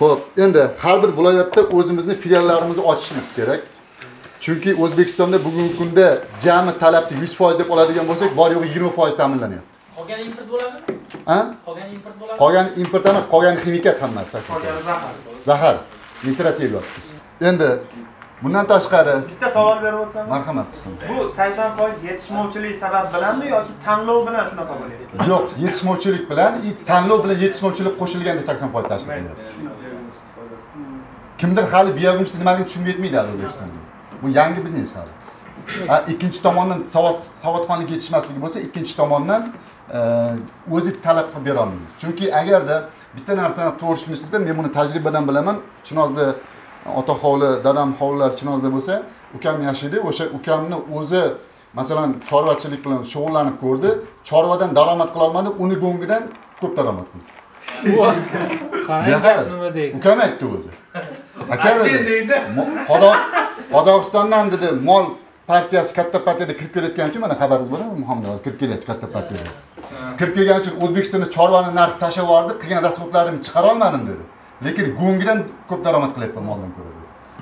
Xo'p, endi har bir viloyatda o'zimizning filiallarimizni ochishimiz kerak. Chunki O'zbekistonda bugungi kunda jami talabni 100% deb oladigan bo'lsak, bor yo'g'i 20% ta'minlanyapti. Qolgani import bo'ladimi? Ha? Qolgani import bo'ladimi? Qolgani import emas, qolgani ximikat hammasi. Qolgani zahar. Zahar. Nitrat yeyapmiz. Endi bundan tashqari bitta savol berib o'tsam. Marhamat. Bu 80% yetishmovchilik sabab bilanmi yoki tanlov bilan shunaqa bo'lyapti? Yo'q, yetishmovchilik bilan, tanlov bilan yetishmovchilik qo'shilganda 80% tashkil qilyapti. Kimdir hali biyogumsi nimaligini tushunib yetmaydi O'zbekistonda. Bu yangi biznes hali. Ikkinchi tomondan savodxonlik yetishmasligi bo'lsa, ikkinchi tomondan o'zi talab qilib bera olmaymiz. Chunki agarda bitta narsani to'g'ri tushunishda, men buni tajribadan bilaman. Chinozda ota hovli, dadam hovlilar Chinozda bo'lsa, ukam yashaydi. O'sha ukamni o'zi masalan chorvachilik bilan shug'ullanib ko'rdi. Chorvadan daromad qila olmadi, uni go'ngidan ko'p daromad qildi. Ukam aytdi o'zi. Qozog'istondan dedi, mol partiyasi katta partiyada kirib kelayotgan uchun mana xabaringiz bormi? Muhammad kirib kelyapti katta partiyada. Kirib kelgani uchun O'zbekistonda chorvani narxi tashlab yubordi, qilgan rasxodlarimni chiqara olmadim dedi. Lekin go'ngidan ko'p daromad qilyapman moldan ko'ra dedi.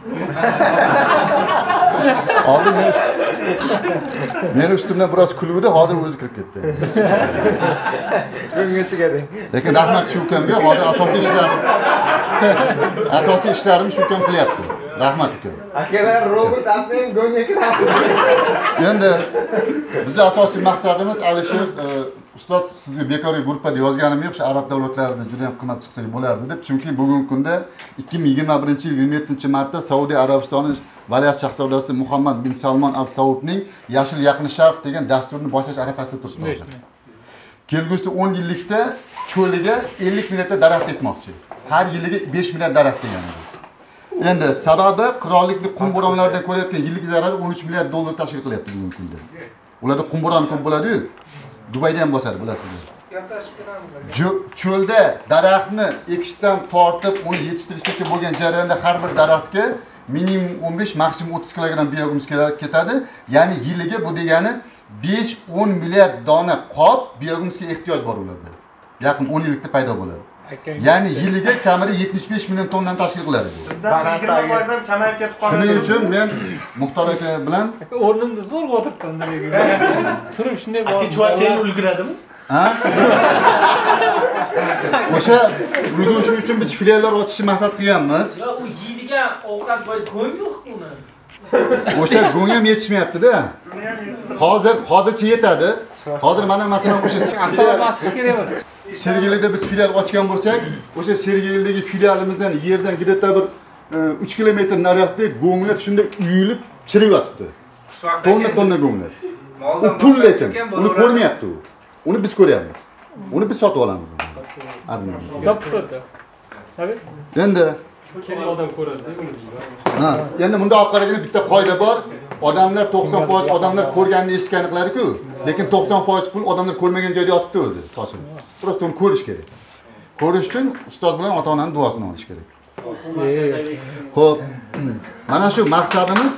Hozir men ustimdan biroz kuluvdi, hozir o'zi kirib ketdi. Go'ngga chiqadi. Lekin rahmat shu ukamga, hozir asosiy ishlarimni shu ukam qilyapti. Rahmat ukam. Akalar robot apning go'ngga kiradi. Endi bizning asosiy maqsadimiz Alisher ustoz sizga bekorga gruppada yozganim yo'q, shu arab davlatlarida juda ham qimmat chiqsak bo'lardi deb. Chunki bugungi kunda 2021-yil 27-martda Saudiya Arabistoni valiahd shahzodasi Muhammad bin Salmon Al Saudning Yashil Yaqin Sharq degan dasturini boshlash arafasida turibdi. Kelgusi 10 yillikda cho'liga 50 mingta daraxt ekmoqchi. Har yiliga 5 milliard daraxt degani. Endi sababi qirollikning qumburonlaridan ko'rayotgan yillik zarari 13 milliard dollar tashkil qilyapti bugungi kunda. Ularda qumburon ko'p bo'ladi-yu. Dubayda ham bosadi, bilasizlar. Cho'lda daraxtni ekishdan tortib, uni yetishtirishgacha bo'lgan jarayonda har bir daraxtga minimum 15, maksimum 30 kilogramm biohumus ketadi. Ya'ni yiliga bu degani 5-10 milliard dona qop biohumusga ehtiyoj bor ularda. Yaqin 10 yillikda paydo bo'ladi. Ya'ni yiliga kamida 75 million tonnani tashkil qiladi. Bizda 20% ham kamayib ketib qoladi. Shuning uchun men Muxtor aka bilan o'rnimda zo'rg'a o'tiribman degan. Turib shunday bor. Chuvalchangni ulguradimi? Ha? O'sha ulgurish uchun biz filiallar ochishni maqsad qilganmiz. Yo, u yeydigan ovqat boy go'ng yo'q uni. O'sha go'ng ham yetishmayapti-da. Hozircha yetadi. Hozir mana masalan o'sha avtobus kerak bo'ladi. Sergelida biz filial ochgan bo'lsak, o'sha Sergelidagi filialimizdan yerdan gideta bir 3 kilometr nariyoqda go'nglar shunday uyilib chirib yotibdi. Tonna go'nglar. U pul lekin uni ko'rmayapti u. Uni biz ko'ryapmiz. Uni biz sotib olamiz. Endi odam ko'radi. Ha, endi bunda olib qaraganda bitta qoida bor. Odamlar 90% odamlar ko'rganini eshitganini qiladi-ku, lekin 90% pul odamlar ko'rmagan joyda yotibdi o'zi, sochilib. Prosta uni ko'rish kerak. Ko'rish uchun ustoz bilan ota-onaning duosini olish kerak. Xo'p, mana shu maqsadimiz.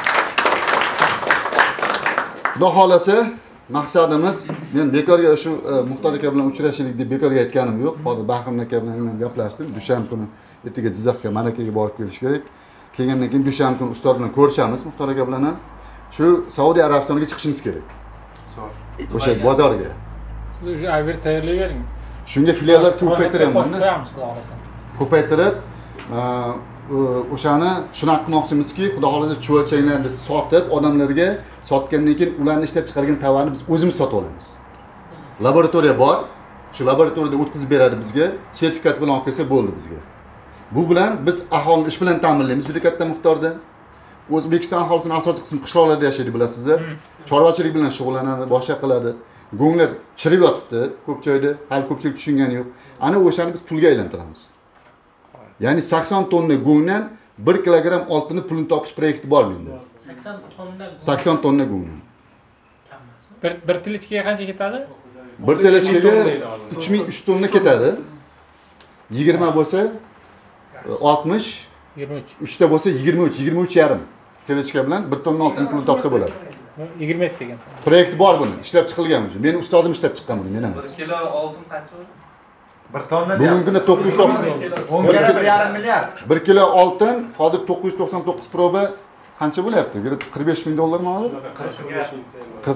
Xudo xolasa, maqsadimiz men bekorga shu Muxtor aka bilan uchrashaylik deb bekorga aytganim yo'q. Hozir Bahrim aka bilan gaplashdim. Dushanba kuni ertaga Jizzaxga Malakaga borib kelish kerak. Kelgandan keyin dushanba kuni ustoz bilan ko'rishamiz, Muxtor aka bilan ham. Shu Saudiya Arabistoniga chiqishimiz kerak. O'sha bozorga. Siz o'sha aviar tayyorlayvering. Shunga filiallar ko'paytiryapmiz-da. Ko'paytirib, o'shani shunaqa qilmoqchimizki, Xudo xolasa chuvalchanglarni sotib, odamlarga sotgandan keyin ularni ishlab chiqargan tovarni biz o'zimiz sotib olamiz. Laboratoriya bor. Shu laboratoriyada o'tkazib beradi bizga, sertifikat bilan olib kelsa bo'ldi bizga. Bu bilan biz aholini ish bilan ta'minlaymiz juda katta miqdorda. O'zbekiston aholisining asosiy qismi qishloqlarda yashaydi, bilasizlar. Chorvachilik bilan shug'ullanadi, boshqa qiladi. Go'nglar chirib yotibdi ko'p joyda, hali ko'pchilik tushungani yo'q. Ana o'shani biz pulga aylantiramiz. Ya'ni 80 tonna go'ngdan 1 kilogramm oltinni pulini topish proyekti bor menda. 80 tonna go'ngdan. Bir tilichkaga qancha ketadi? Bir tilichkaga 3003 tonna ketadi. 20 bo'lsa 60, 23. 3 ta bo'lsa 23, 23,5 tilichka bilan 1 tonna oltin pulini topsa bo'ladi. 20 degan. Proyekt bor buni, ishlab chiqilgan. Men ustodim ishlab chiqqan buni, men emas. 1 kilo oltin qancha bo'ladi? Bir tonna Bugungi kunda 990 10 kere 1,5 milliard. 1 kilo oltin hozir 999 proba qancha bo'lyapti? 45 ming dollarmi hozir?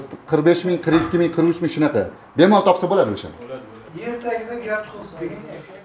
45 ming, 42 ming, 43 ming shunaqa. Bemalol topsa bo'ladi o'sha. Yer tagida gap chiqsin degan.